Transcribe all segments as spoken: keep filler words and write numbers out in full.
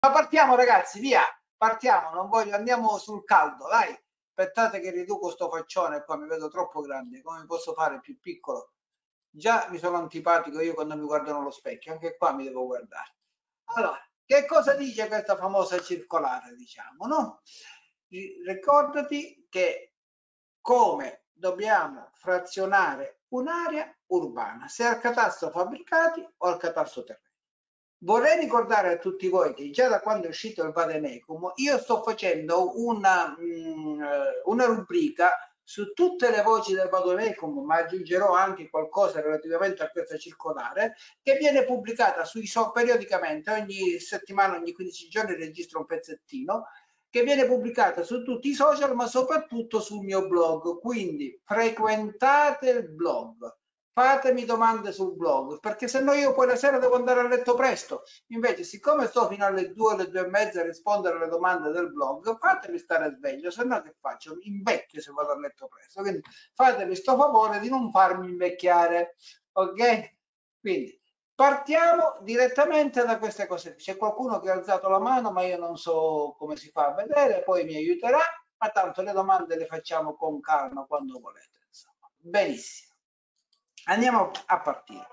Ma partiamo ragazzi, via, partiamo, non voglio, andiamo sul caldo, dai. Aspettate che riduco sto faccione qua, mi vedo troppo grande, come posso fare più piccolo? Già mi sono antipatico io quando mi guardo nello specchio, anche qua mi devo guardare. Allora, che cosa dice questa famosa circolare, diciamo, no? Ricordati che come dobbiamo frazionare un'area urbana, se al catasto fabbricati o al catasto terreni. Vorrei ricordare a tutti voi che già da quando è uscito il Vademecum io sto facendo una, mh, una rubrica su tutte le voci del Vademecum, ma aggiungerò anche qualcosa relativamente a questa circolare che viene pubblicata sui so periodicamente, ogni settimana, ogni quindici giorni registro un pezzettino che viene pubblicata su tutti i social ma soprattutto sul mio blog, quindi frequentate il blog. Fatemi domande sul blog, perché se no io poi la sera devo andare a letto presto. Invece, siccome sto fino alle due, alle due e mezza a rispondere alle domande del blog, fatemi stare sveglio, se no che faccio? Mi invecchio se vado a letto presto. Quindi fatemi sto favore di non farmi invecchiare, ok? Quindi partiamo direttamente da queste cose. C'è qualcuno che ha alzato la mano, ma io non so come si fa a vedere, poi mi aiuterà, ma tanto le domande le facciamo con calma quando volete. Insomma. Benissimo. Andiamo a partire.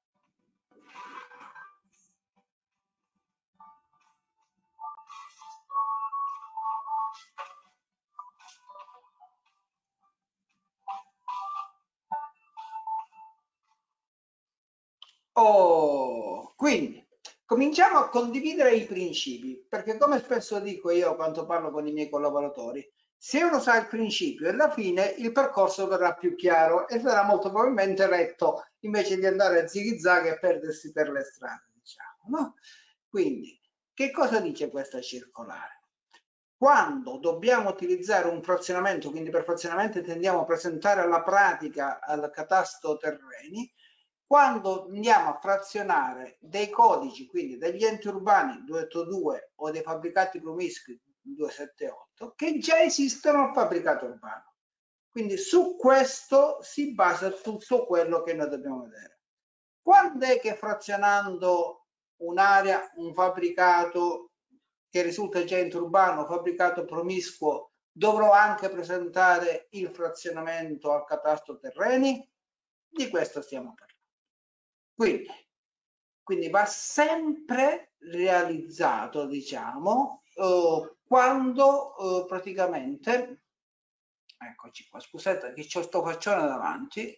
Oh, quindi cominciamo a condividere i principi, perché come spesso dico io quando parlo con i miei collaboratori, se uno sa il principio e alla fine il percorso verrà più chiaro e sarà molto probabilmente retto invece di andare a zig-zag e perdersi per le strade, diciamo, no? Quindi, che cosa dice questa circolare? Quando dobbiamo utilizzare un frazionamento, quindi per frazionamento intendiamo presentare alla pratica al catasto terreni, quando andiamo a frazionare dei codici, quindi degli enti urbani duecentottantadue o dei fabbricati promiscui duecentosettantotto, che già esistono al fabbricato urbano. Quindi su questo si basa tutto quello che noi dobbiamo vedere. Quando è che frazionando un'area, un fabbricato che risulta già ente urbano, fabbricato promiscuo, dovrò anche presentare il frazionamento al catasto terreni? Di questo stiamo parlando. Quindi, quindi va sempre realizzato, diciamo, eh, quando eh, praticamente, eccoci qua, scusate che c'ho sto faccione davanti,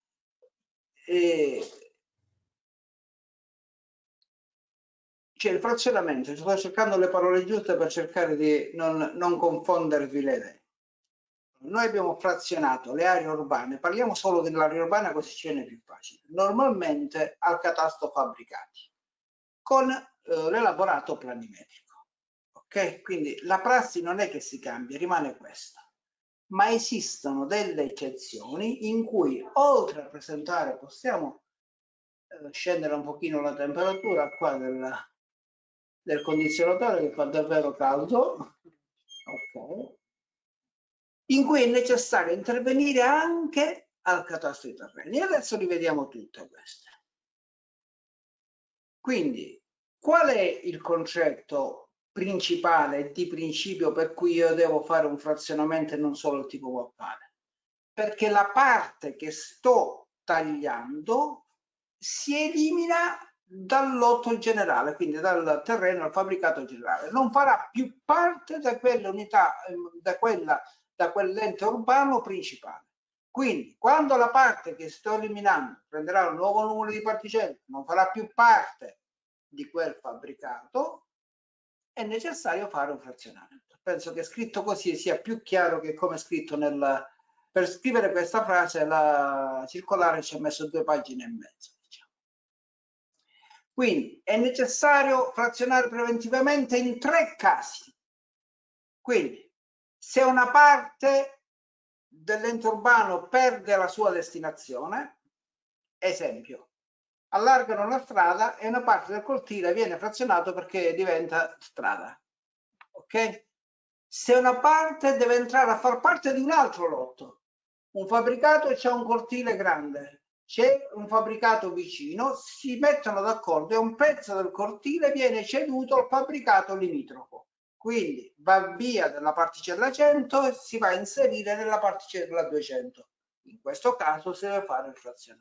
e c'è il frazionamento, sto cercando le parole giuste per cercare di non, non confondervi le idee. Noi abbiamo frazionato le aree urbane, parliamo solo dell'area urbana così ci viene più facile, normalmente al catasto fabbricati, con eh, l'elaborato planimetrico. Ok? Quindi la prassi non è che si cambia, rimane questa, ma esistono delle eccezioni in cui oltre a presentare, possiamo eh, scendere un pochino la temperatura qua del, del condizionatore che fa davvero caldo, ok, in cui è necessario intervenire anche al catasto dei terreni. E adesso li vediamo tutte queste. Quindi, qual è il concetto principale di principio per cui io devo fare un frazionamento e non solo il tipo mappale? Perché la parte che sto tagliando si elimina dal lotto generale, quindi dal terreno al fabbricato generale, non farà più parte da quell'unità, da quella, da quell'ente urbano principale. Quindi, quando la parte che sto eliminando prenderà un nuovo numero di particelle, non farà più parte di quel fabbricato, è necessario fare un frazionamento. Penso che scritto così sia più chiaro che come scritto nel... Per scrivere questa frase la circolare ci ha messo due pagine e mezzo. Diciamo. Quindi è necessario frazionare preventivamente in tre casi. Quindi, se una parte dell'ente urbano perde la sua destinazione, esempio, allargano una strada e una parte del cortile viene frazionato perché diventa strada. Ok? Se una parte deve entrare a far parte di un altro lotto, un fabbricato c'è un cortile grande, c'è un fabbricato vicino, si mettono d'accordo e un pezzo del cortile viene ceduto al fabbricato limitrofo. Quindi va via dalla particella cento e si va a inserire nella particella duecento. In questo caso si deve fare il frazionamento.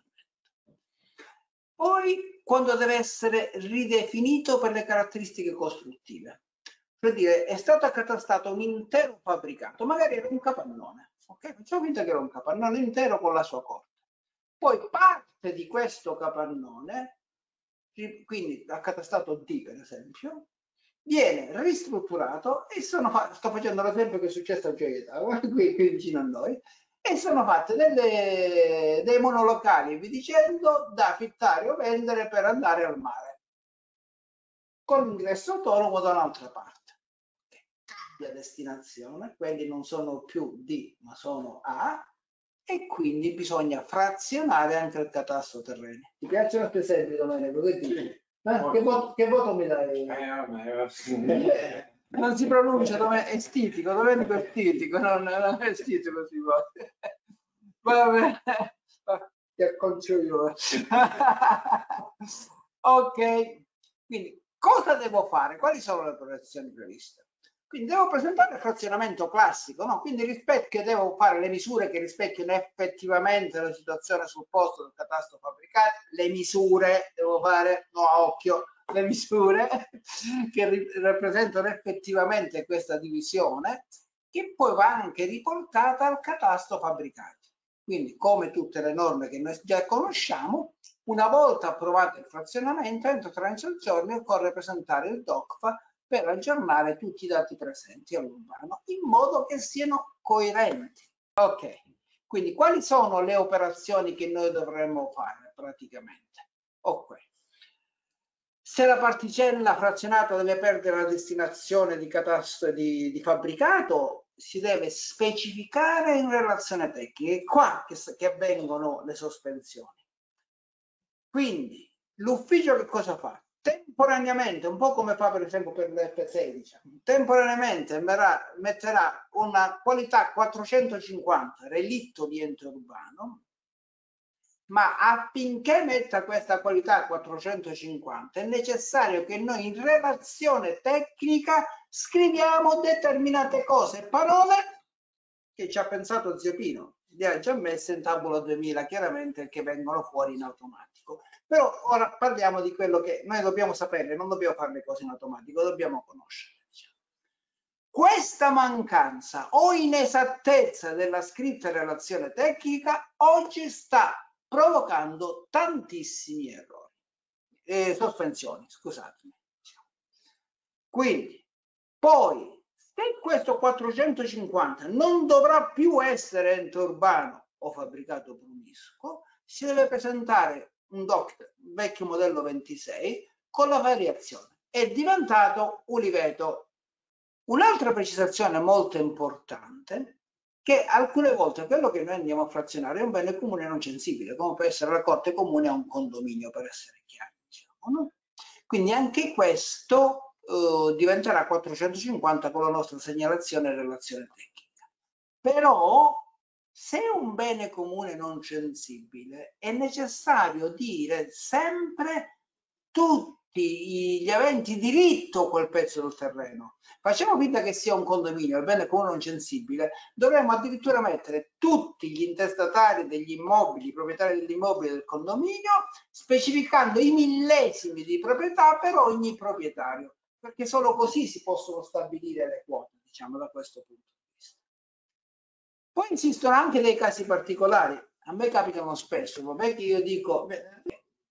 Poi, quando deve essere ridefinito per le caratteristiche costruttive, per dire, è stato accatastato un intero fabbricato, magari era un capannone, ok? Facciamo finta che era un capannone intero con la sua corte. Poi parte di questo capannone, quindi accatastato D per esempio, viene ristrutturato e sono fa- sto facendo l'esempio che è successo a Gioia Tauro, qui, qui vicino a noi, e sono fatte delle, dei monolocali e vi dicendo da affittare o vendere per andare al mare con ingresso autonomo da un'altra parte. Cambia destinazione, quelli non sono più D ma sono A e quindi bisogna frazionare anche il catasto terreni. Ti piacciono questi esempi, Domenico? Che dici? Eh, che, voto, che voto mi dai? Eh, vabbè, eh, non si pronuncia, dove è stitico, Domenico è stitico, non, non è stitico si vuole. Vabbè, ti acconcio io. Ok, quindi cosa devo fare? Quali sono le operazioni previste? Quindi devo presentare il frazionamento classico, no? Quindi rispecchio, devo fare le misure che rispecchiano effettivamente la situazione sul posto del catasto fabbricato, le misure devo fare, no, a occhio, le misure che ri rappresentano effettivamente questa divisione, che poi va anche riportata al catasto fabbricato. Quindi, come tutte le norme che noi già conosciamo, una volta approvato il frazionamento, entro trenta giorni occorre presentare il D O C F A per aggiornare tutti i dati presenti all'urbano in modo che siano coerenti. Ok, quindi quali sono le operazioni che noi dovremmo fare praticamente? Ok. Se la particella frazionata deve perdere la destinazione di catasto di, di fabbricato, si deve specificare in relazione tecnica. È qua che, che avvengono le sospensioni. Quindi l'ufficio che cosa fa? Temporaneamente, un po' come fa per esempio per l'F sei, diciamo, temporaneamente verrà, metterà una qualità quattrocentocinquanta, relitto di ente urbano, ma affinché metta questa qualità quattrocentocinquanta è necessario che noi in relazione tecnica scriviamo determinate cose, parole che ci ha pensato Zio Pino, le ha già messe in tavola duemila chiaramente, che vengono fuori in automatico. Però ora parliamo di quello che noi dobbiamo sapere, non dobbiamo fare le cose in automatico, dobbiamo conoscere. Questa mancanza o inesattezza della scritta relazione tecnica oggi sta provocando tantissimi errori, eh, sospensioni, scusatemi. Quindi, poi, se questo quattrocentocinquanta non dovrà più essere ente urbano o fabbricato promiscuo, si deve presentare un D O C T vecchio modello ventisei con la variazione. È diventato Uliveto. Un'altra precisazione molto importante, che alcune volte quello che noi andiamo a frazionare è un bene comune non censibile, come può essere la corte comune a un condominio, per essere chiari. Diciamo, no? Quindi anche questo uh, diventerà quattrocentocinquanta con la nostra segnalazione e relazione tecnica. Però, se è un bene comune non censibile, è necessario dire sempre tutti gli aventi diritto a quel pezzo del terreno. Facciamo finta che sia un condominio, il bene comune non censibile, dovremmo addirittura mettere tutti gli intestatari degli immobili, i proprietari degli immobili del condominio, specificando i millesimi di proprietà per ogni proprietario, perché solo così si possono stabilire le quote, diciamo, da questo punto di vista. Poi esistono anche dei casi particolari, a me capitano spesso, vabbè che io dico, beh,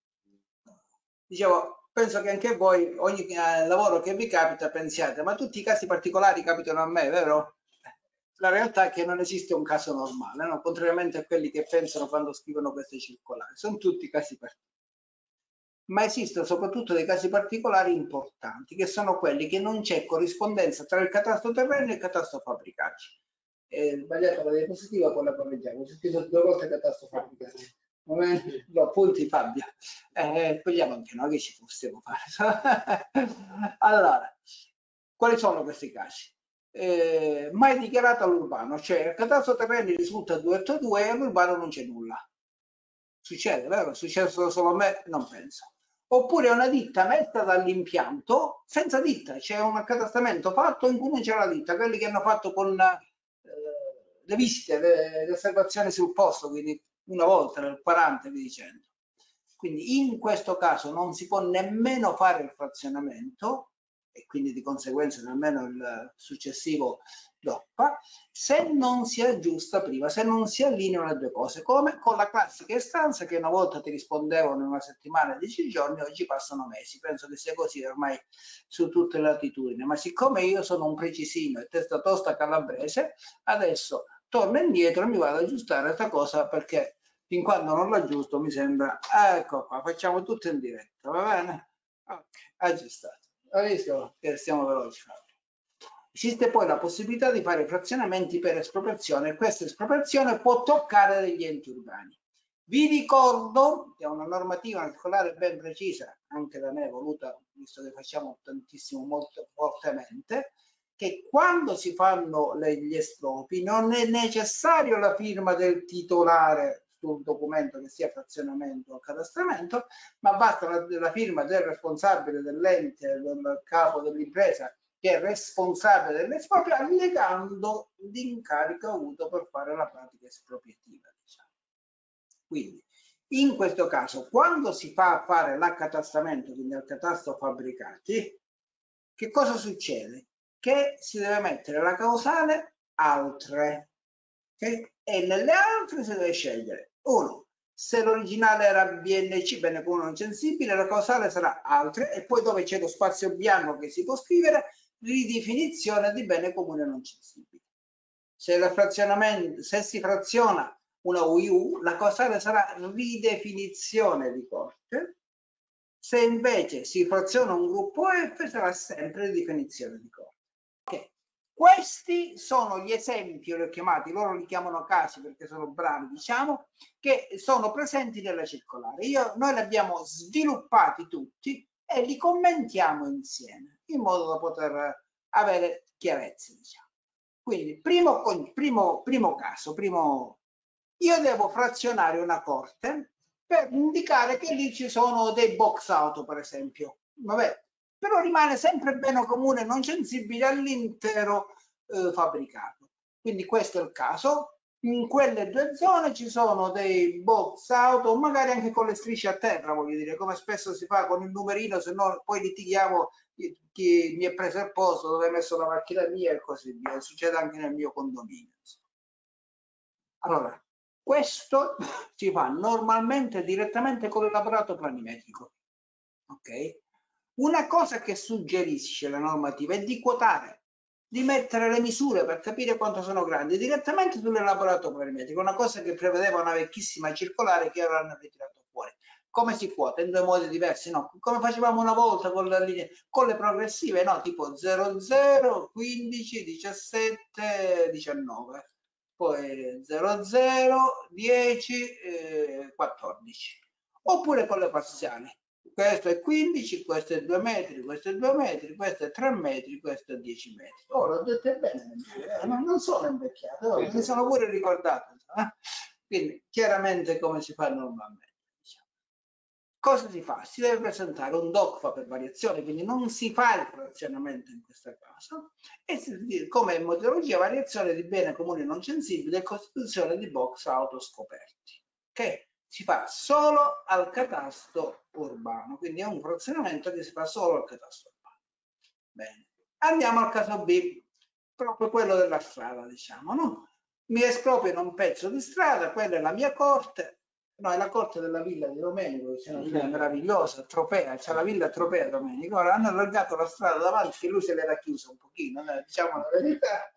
dicevo, penso che anche voi, ogni eh, lavoro che vi capita, pensiate, ma tutti i casi particolari capitano a me, vero? La realtà è che non esiste un caso normale, no? Contrariamente a quelli che pensano quando scrivono queste circolari, sono tutti casi particolari. Ma esistono soprattutto dei casi particolari importanti, che sono quelli che non c'è corrispondenza tra il catasto terreno e il catasto fabbricato. È sbagliata la diapositiva, poi la correggiamo. C'è scritto due volte catasto fabbricato. Lo appunti Fabio, eh, vogliamo anche noi che ci possiamo fare. Allora, quali sono questi casi? Eh, mai dichiarato all'urbano, cioè il catasto terreni risulta duecentottantadue e all'urbano non c'è nulla. Succede, vero? È successo solo a me? Non penso. Oppure una ditta messa dall'impianto senza ditta, c'è un accatastamento fatto in cui non c'è la ditta, quelli che hanno fatto con eh, le visite, le, le osservazioni sul posto, quindi una volta nel quaranta e via dicendo. Quindi in questo caso non si può nemmeno fare il frazionamento e quindi di conseguenza nemmeno il successivo doppa, se non si aggiusta prima, se non si allineano le due cose, come con la classica istanza che una volta ti rispondevano in una settimana, dieci giorni, oggi passano mesi. Penso che sia così ormai su tutte le latitudini, ma siccome io sono un precisino e testa tosta calabrese, adesso torno indietro e mi vado ad aggiustare questa cosa, perché fin quando non l'aggiusto mi sembra, ecco qua, facciamo tutto in diretta, va bene? Ok, aggiustato. Hai visto che stiamo veloci? Esiste poi la possibilità di fare frazionamenti per espropriazione e questa espropriazione può toccare degli enti urbani. Vi ricordo che è una normativa circolare ben precisa, anche da me voluta, visto che facciamo tantissimo, molto fortemente, che quando si fanno le, gli espropri non è necessario la firma del titolare sul documento che sia frazionamento o cadastramento, ma basta la, la firma del responsabile dell'ente, del capo dell'impresa, che è responsabile dell'esproprio, allegando l'incarico avuto per fare la pratica espropriativa. Diciamo. Quindi, in questo caso, quando si fa fare l'accatastamento, quindi il catasto fabbricati, che cosa succede? Che si deve mettere la causale altre, okay? E nelle altre si deve scegliere uno. Se l'originale era B N C, bene comune non censibile, la causale sarà altre, e poi dove c'è lo spazio bianco che si può scrivere, ridefinizione di bene comune non censibile. Se, la frazionamento, se si fraziona una U I U, la causale sarà ridefinizione di corte. Se invece si fraziona un gruppo F, sarà sempre ridefinizione di corte. Okay. Questi sono gli esempi, li ho chiamati, loro li chiamano casi perché sono bravi, diciamo, che sono presenti nella circolare. Io, noi li abbiamo sviluppati tutti e li commentiamo insieme, in modo da poter avere chiarezza, diciamo. Quindi, primo, primo, primo caso, primo, io devo frazionare una corte per indicare che lì ci sono dei box auto, per esempio. Vabbè, però rimane sempre bene comune non censibile all'intero eh, fabbricato. Quindi questo è il caso. In quelle due zone ci sono dei box auto, magari anche con le strisce a terra, voglio dire, come spesso si fa con il numerino, se no poi litighiamo chi mi è preso il posto, dove è messo la macchina mia e così via. Succede anche nel mio condominio. Allora, questo si fa normalmente direttamente con l'elaborato planimetrico. Ok? Una cosa che suggerisce la normativa è di quotare, di mettere le misure per capire quanto sono grandi direttamente sull'elaborato planimetrico, una cosa che prevedeva una vecchissima circolare che ora hanno ritirato fuori. Come si quota? In due modi diversi, no? Come facevamo una volta con, la linea, con le progressive, no? Tipo zero zero, quindici, diciassette, diciannove, poi zero zero, dieci, eh, quattordici. Oppure con le parziali. Questo è quindici, questo è due metri, questo è due metri, questo è tre metri, questo è dieci metri. Oh, l'ho detto bene, eh? Non sono invecchiato, oh, mi sono pure ricordato. Eh? Quindi, chiaramente come si fa normalmente. Diciamo. Cosa si fa? Si deve presentare un DOCFA per variazione, quindi non si fa il frazionamento in questo caso, e si dice come metodologia variazione di bene comune non censibile e costituzione di box autoscoperti. Ok? Si fa solo al catasto urbano, quindi è un frazionamento che si fa solo al catasto urbano. Bene, andiamo al caso B, proprio quello della strada, diciamo, no? Mi espropriano un pezzo di strada, quella è la mia corte, no, è la corte della villa di Domenico, che c'è una villa meravigliosa, Tropea, c'è la villa Tropea Domenico, ora hanno allargato la strada davanti che lui se l'era chiusa un pochino, eh, diciamo la verità.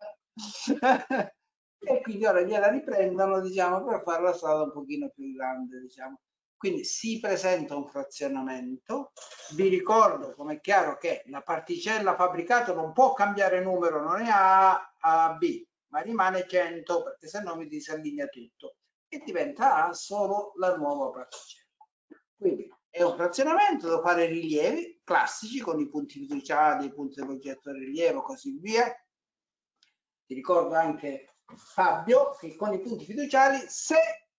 E quindi ora gliela riprendono, diciamo, per fare la strada un pochino più grande, diciamo. Quindi si presenta un frazionamento. Vi ricordo, come è chiaro, che la particella fabbricato non può cambiare numero, non è A a B, ma rimane cento, perché se no mi disallinea tutto e diventa A solo la nuova particella. Quindi è un frazionamento, devo fare rilievi classici con i punti fiduciari, i punti dell'oggetto di rilievo, così via. Ti ricordo anche, Fabio, che con i punti fiduciari, se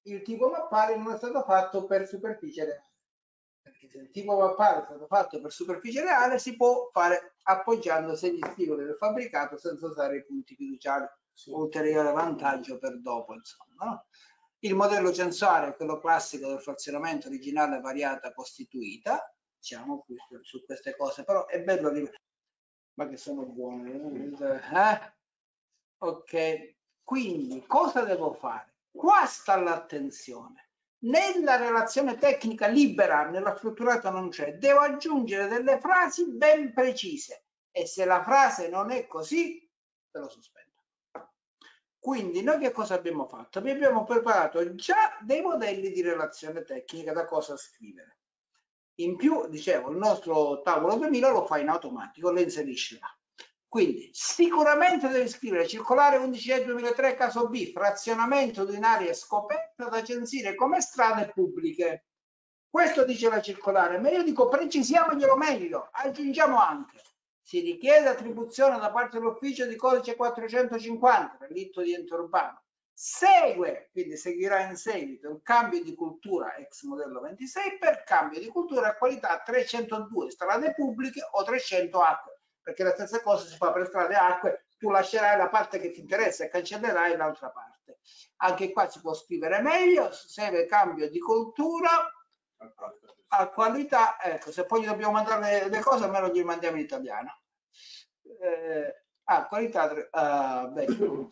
il tipo mappale non è stato fatto per superficie reale. Perché se il tipo mappale è stato fatto per superficie reale si può fare appoggiando segni stimoli del fabbricato senza usare i punti fiduciari, sì. Ulteriore vantaggio per dopo, insomma, no? Il modello censuale è quello classico del frazionamento originale variata costituita, diciamo su queste cose, però è bello rivedere. Ma che sono buone, eh? Ok, quindi cosa devo fare? Qua sta l'attenzione. Nella relazione tecnica libera, nella strutturata non c'è, devo aggiungere delle frasi ben precise e se la frase non è così, te lo sospendo. Quindi noi che cosa abbiamo fatto? Vi abbiamo preparato già dei modelli di relazione tecnica da cosa scrivere. In più, dicevo, il nostro tavolo duemila lo fa in automatico, lo inserisce là. Quindi sicuramente devi scrivere circolare undici E duemilatré caso B, frazionamento di un'area scoperta da censire come strade pubbliche. Questo dice la circolare, ma io dico precisiamoglielo meglio, aggiungiamo anche. Si richiede attribuzione da parte dell'ufficio di codice quattrocentocinquanta, relitto di ente urbano. Segue, quindi seguirà in seguito, il cambio di cultura ex modello ventisei per cambio di cultura a qualità trecentodue strade pubbliche o trecento acque, perché la stessa cosa si fa per strade e acque, tu lascerai la parte che ti interessa e cancellerai l'altra parte. Anche qua si può scrivere meglio, segue cambio di cultura a qualità, ecco, se poi gli dobbiamo mandare le cose almeno gli mandiamo in italiano. Eh, a qualità, uh, beh,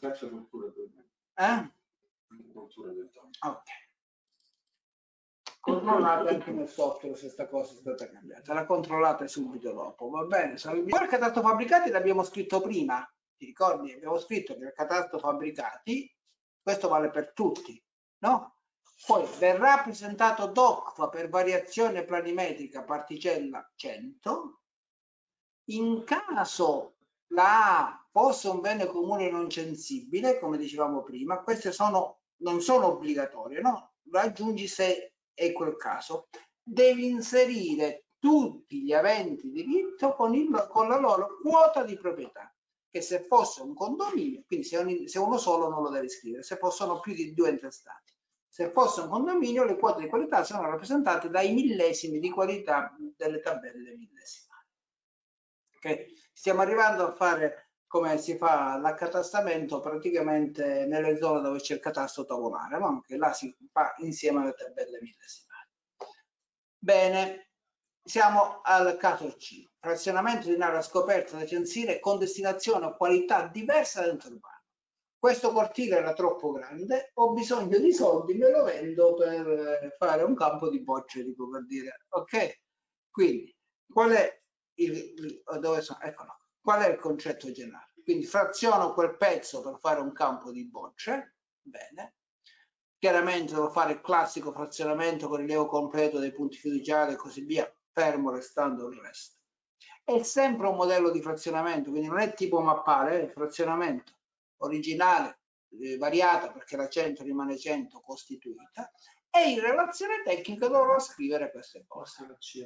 eh? Ok. Controllate anche nel software se questa cosa è stata cambiata, la controllate subito dopo, va bene? Poi il catasto fabbricati l'abbiamo scritto prima, ti ricordi? Abbiamo scritto che il catasto fabbricati, questo vale per tutti, no? Poi verrà presentato D O C F A per variazione planimetrica particella cento. In caso la A fosse un bene comune non censibile, come dicevamo prima, queste sono, non sono obbligatorie, no? Lo aggiungi se è quel caso. Devi inserire tutti gli aventi diritto con, il, con la loro quota di proprietà, che se fosse un condominio, quindi se, un, se uno solo non lo devi scrivere, se possono più di due intestati. Se fosse un condominio, le quote di qualità sono rappresentate dai millesimi di qualità delle tabelle millesimali. Okay. Stiamo arrivando a fare come si fa l'accatastamento praticamente nelle zone dove c'è il catasto tavolare, no? Che là si fa insieme alle tabelle millesimali. Bene, siamo al caso C. Frazionamento di un'area scoperta da censire con destinazione o qualità diversa dentro urbano. Questo cortile era troppo grande, ho bisogno di soldi, me lo vendo per fare un campo di bocce, dico per dire. Ok? Quindi, qual è il, dove sono? Eccolo. Qual è il concetto generale? Quindi fraziono quel pezzo per fare un campo di bocce, bene. Chiaramente devo fare il classico frazionamento con rilievo completo dei punti fiduciari e così via, fermo restando il resto. È sempre un modello di frazionamento, quindi non è tipo mappale, è frazionamento originale, eh, variata perché la cento rimane cento costituita, e in relazione tecnica dovrò scrivere queste cose.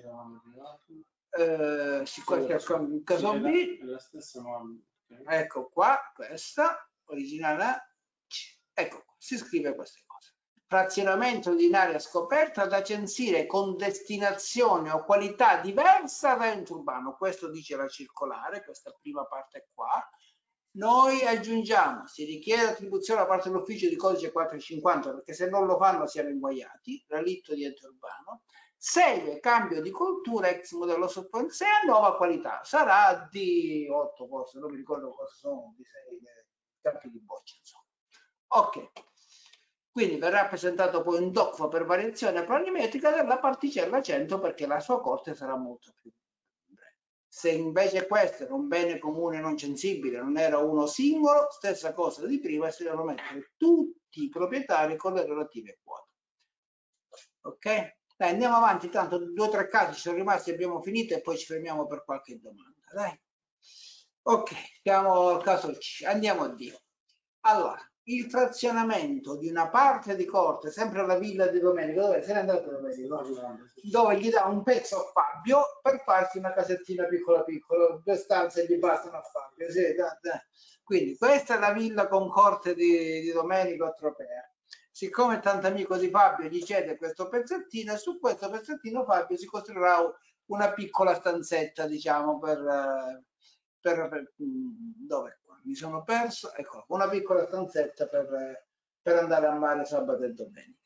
Eh, sì, qualche caso B, ecco qua, questa, originale, ecco, si scrive queste cose. Frazionamento di un'area scoperta da censire con destinazione o qualità diversa da ente urbano, questo dice la circolare, questa prima parte qua. Noi aggiungiamo, si richiede attribuzione da parte dell'ufficio di codice quattrocentocinquanta, perché se non lo fanno siamo inguaiati, relitto di ente urbano. Segue cambio di cultura ex modello sottoposto a nuova qualità, sarà di otto forse, non mi ricordo cosa sono, di sei campi di boccia, insomma. Ok, quindi verrà presentato poi un D O C F A per variazione planimetrica della particella cento perché la sua corte sarà molto più breve. Se invece questo era un bene comune non censibile, non era uno singolo, stessa cosa di prima, si devono mettere tutti i proprietari con le relative quote. Ok? Dai, andiamo avanti, tanto due o tre casi ci sono rimasti, abbiamo finito e poi ci fermiamo per qualche domanda. Dai. Ok, siamo al caso C, andiamo a D. Allora, il frazionamento di una parte di corte, sempre alla villa di Domenico, dove se n'è andato Domenico? Dove gli dà un pezzo a Fabio per farsi una casettina piccola piccola, due stanze gli bastano a Fabio. Sì, da, da. Quindi questa è la villa con corte di, di Domenico a Tropea. siccome è tanto amico di Fabio, gli cede questo pezzettino e su questo pezzettino Fabio si costruirà una piccola stanzetta, diciamo, per, per, per dove mi sono perso, ecco, una piccola stanzetta per, per andare a mare sabato e domenica.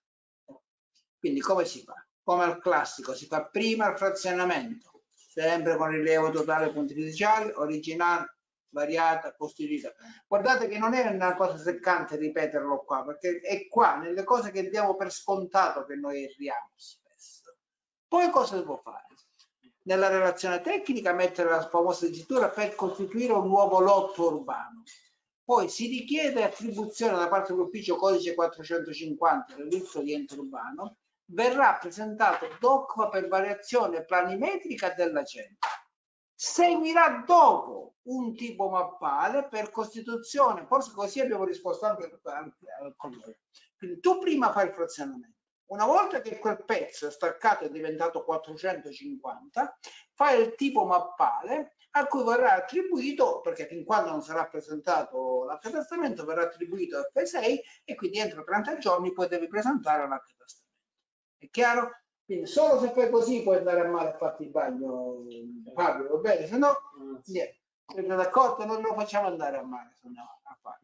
Quindi come si fa? Come al classico, si fa prima il frazionamento, sempre con rilievo totale punti iniziali, originale, variata, costituita. Guardate che non è una cosa seccante ripeterlo qua, perché è qua, nelle cose che diamo per scontato, che noi erriamo spesso. Poi cosa si può fare? Nella relazione tecnica mettere la famosa dicitura per costituire un nuovo lotto urbano. Poi si richiede attribuzione da parte dell'ufficio codice quattrocentocinquanta del delitto di ente urbano, verrà presentato D O C F A per variazione planimetrica della centro. Seguirà dopo un tipo mappale per costituzione, forse così abbiamo risposto anche al collega. Quindi tu prima fai il frazionamento. Una volta che quel pezzo è staccato e è diventato quattrocentocinquanta, fai il tipo mappale a cui verrà attribuito, perché fin quando non sarà presentato l'accatastamento, verrà attribuito F sei e quindi entro trenta giorni poi devi presentare l'accatastamento. È chiaro? Quindi solo se fai così puoi andare a mare a farti il bagno, Fabio, va bene? Se no, niente. Siete d'accordo? Non lo facciamo andare a mare, se no, a fare.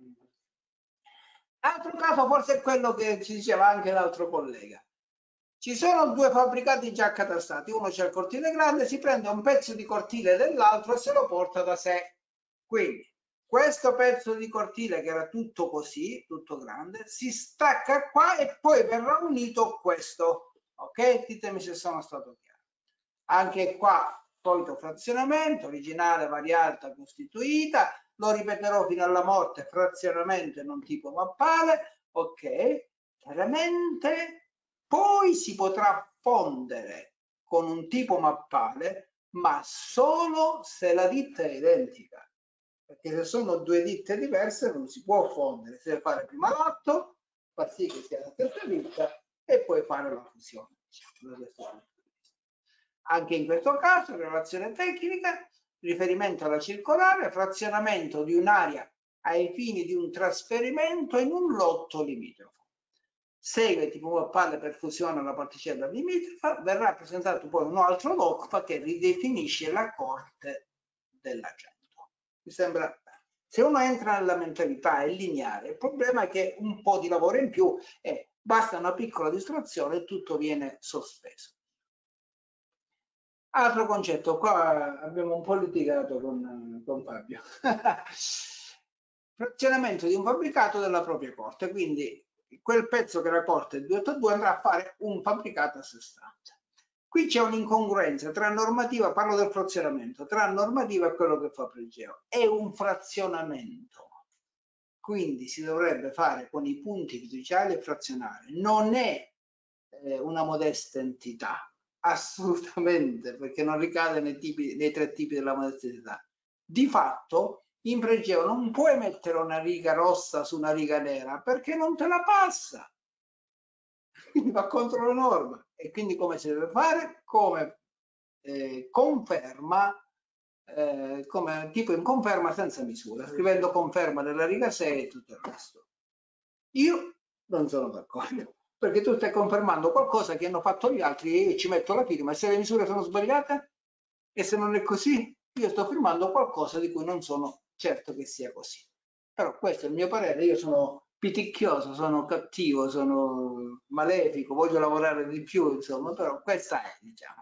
Altro caso forse è quello che ci diceva anche l'altro collega. Ci sono due fabbricati già accatastati, uno c'è il cortile grande, si prende un pezzo di cortile dell'altro e se lo porta da sé. Quindi questo pezzo di cortile che era tutto così, tutto grande, si stacca qua e poi verrà unito questo. Ok? Ditemi se sono stato chiaro. Anche qua, solito frazionamento, originale, variata, costituita, lo ripeterò fino alla morte, frazionamento non tipo mappale, ok? Chiaramente poi si potrà fondere con un tipo mappale, ma solo se la ditta è identica. Perché se sono due ditte diverse non si può fondere, si deve fare prima l'atto, far sì che sia la stessa ditta e poi fare la fusione. Anche in questo caso, relazione tecnica, riferimento alla circolare, frazionamento di un'area ai fini di un trasferimento in un lotto limitrofo. Segue tipo mappale per fusione alla particella limitrofa, verrà presentato poi un altro D O C F A che ridefinisce la corte dell'agente. Mi sembra, se uno entra nella mentalità è lineare, il problema è che un po' di lavoro in più e basta una piccola distrazione e tutto viene sospeso. Altro concetto, qua abbiamo un po' litigato con, con Fabio. Frazionamento di un fabbricato della propria corte, quindi quel pezzo che era corte duecentottantadue andrà a fare un fabbricato a sé stante. Qui c'è un'incongruenza tra normativa, parlo del frazionamento, tra normativa e quello che fa Pregeo. È un frazionamento, quindi si dovrebbe fare con i punti fiduciari e frazionare. Non è eh, una modesta entità, assolutamente, perché non ricade nei, tipi, nei tre tipi della modesta entità. Di fatto, in Pregeo non puoi mettere una riga rossa su una riga nera perché non te la passa. Quindi va contro la norma. E quindi come si deve fare? Come eh, conferma, eh, come tipo in conferma senza misura, scrivendo conferma della riga sei e tutto il resto. Io non sono d'accordo, perché tu stai confermando qualcosa che hanno fatto gli altri e io ci metto la firma, e se le misure sono sbagliate e se non è così, io sto firmando qualcosa di cui non sono certo che sia così. Però questo è il mio parere, io sono piticchioso, sono cattivo, sono malefico, voglio lavorare di più, insomma, però questa è, diciamo.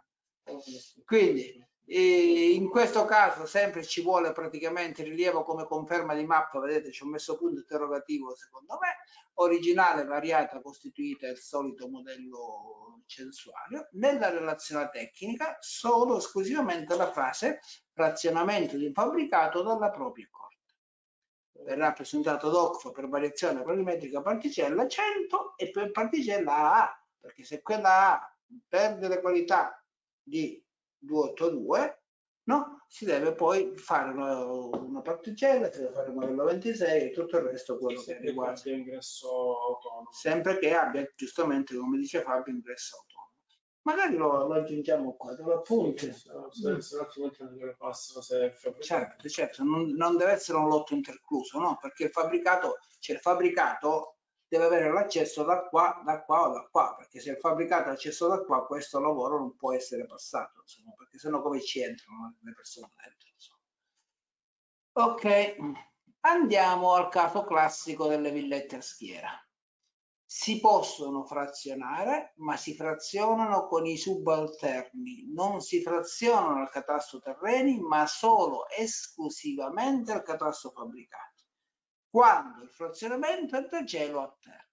Quindi e in questo caso sempre ci vuole praticamente rilievo come conferma di mappa, vedete ci ho messo punto interrogativo secondo me, originale, variata, costituita il solito modello censuario, nella relazione tecnica solo esclusivamente la frase frazionamento di un fabbricato dalla propria corte. Verrà presentato D O C F A per variazione planimetrica particella cento e per particella A, perché se quella A perde le qualità di duecentottantadue, no? Si deve poi fare una, una particella, si deve fare il modello ventisei e tutto il resto quello che riguarda. Che ingresso autonomo. Sempre che abbia, giustamente, come dice Fabio, ingresso autonomo. Magari lo, lo aggiungiamo qua, te lo appunti. Sì, se, se altrimenti non glielo passano se è certo, certo, non, non deve essere un lotto intercluso, no? Perché il fabbricato, cioè il fabbricato deve avere l'accesso da qua, da qua o da qua, perché se il fabbricato ha accesso da qua, questo lavoro non può essere passato, insomma, perché sennò come ci entrano le persone dentro, insomma. Ok, andiamo al caso classico delle villette a schiera. Si possono frazionare, ma si frazionano con i subalterni, non si frazionano al catasto terreni, ma solo esclusivamente al catasto fabbricato, quando il frazionamento è da cielo a terra.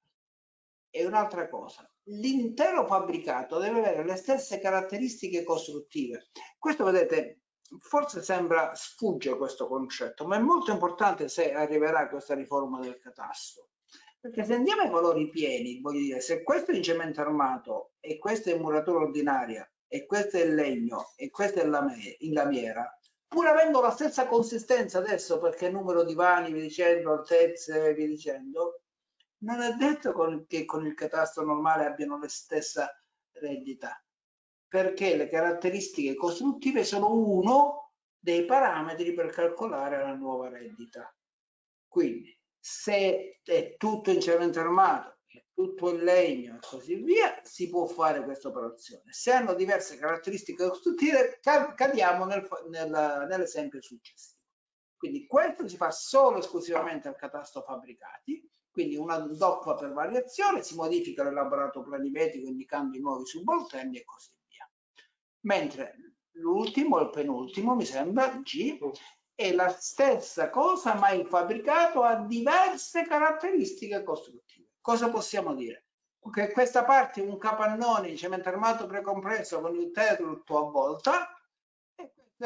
E un'altra cosa, l'intero fabbricato deve avere le stesse caratteristiche costruttive. Questo, vedete, forse sembra sfugge questo concetto, ma è molto importante se arriverà questa riforma del catasto. Perché se andiamo ai valori pieni, voglio dire, se questo è in cemento armato e questo è in muratura ordinaria e questo è in legno e questo è in lamiera, pur avendo la stessa consistenza adesso, perché numero di vani, vi dicendo, altezze, vi dicendo, non è detto con, che con il catasto normale abbiano la stessa rendita, perché le caratteristiche costruttive sono uno dei parametri per calcolare la nuova rendita. Quindi, se è tutto in cemento armato, è tutto in legno e così via, si può fare questa operazione. Se hanno diverse caratteristiche costruttive, cadiamo nel, nel, nell'esempio successivo. Quindi questo si fa solo esclusivamente al catasto fabbricati, quindi una doppia per variazione, si modifica l'elaborato planimetrico indicando i nuovi subalterni e così via. Mentre l'ultimo, il penultimo, mi sembra, G, è la stessa cosa, ma il fabbricato ha diverse caratteristiche costruttive. Cosa possiamo dire? Che questa parte è un capannone in cemento armato precompresso con il tetto a volta, e questo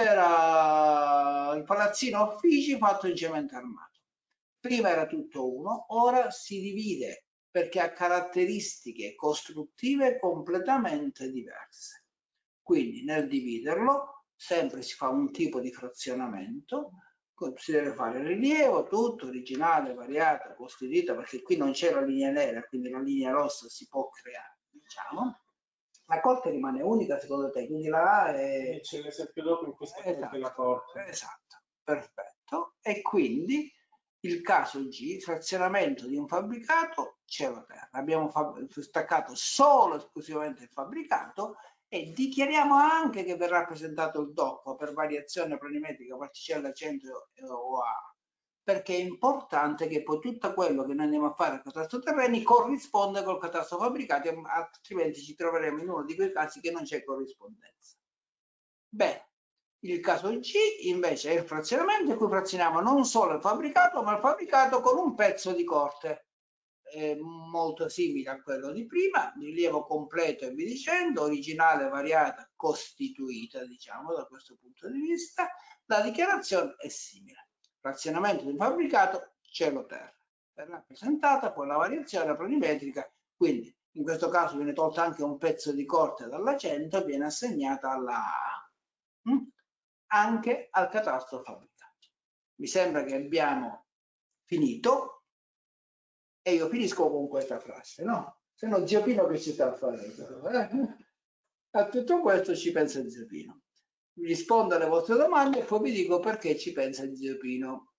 era il palazzino uffici fatto in cemento armato. Prima era tutto uno, ora si divide perché ha caratteristiche costruttive completamente diverse. Quindi nel dividerlo sempre si fa un tipo di frazionamento, si deve fare rilievo, tutto, originale, variata, costituita, perché qui non c'è la linea nera, quindi la linea rossa si può creare, diciamo. La corte rimane unica secondo te, quindi la A è... C'è l'esempio dopo in cui sta esatto, la corte. Esatto, perfetto. E quindi il caso G, frazionamento di un fabbricato, cielo terra. Abbiamo staccato solo esclusivamente il fabbricato e dichiariamo anche che verrà presentato il D O C per variazione planimetrica particella cento o A, perché è importante che poi tutto quello che noi andiamo a fare al catasto terreni corrisponda col catasto fabbricati, altrimenti ci troveremo in uno di quei casi che non c'è corrispondenza. Bene, il caso G invece è il frazionamento in cui frazioniamo non solo il fabbricato, ma il fabbricato con un pezzo di corte eh, molto simile a quello di prima, rilievo completo e vi dicendo, originale, variata, costituita, diciamo, da questo punto di vista. La dichiarazione è simile. Frazionamento di un fabbricato, cielo terra. Verrà presentata poi la variazione planimetrica, quindi in questo caso viene tolta anche un pezzo di corte dalla cento e viene assegnata alla A. Mm? Anche al catasto fabbricato. Mi sembra che abbiamo finito e io finisco con questa frase, no? Se no zio Pino che ci sta a fare? Eh? A tutto questo ci pensa zio Pino. Vi rispondo alle vostre domande e poi vi dico perché ci pensa zio Pino.